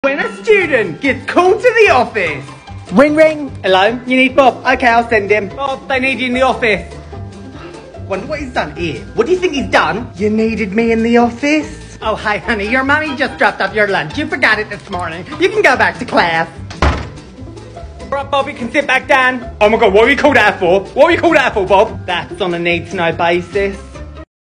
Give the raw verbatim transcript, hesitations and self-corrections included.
When a student gets called to the office. Ring ring. Hello, you need Bob? Okay, I'll send him. Bob, they need you in the office. Wonder what he's done here. What do you think he's done? You needed me in the office? Oh, hi, honey, your mommy just dropped off your lunch. You forgot it this morning. You can go back to class. Right, Bob, you can sit back down. Oh my God, what are you called out for? What are you called out for, Bob? That's on a need-to-know basis.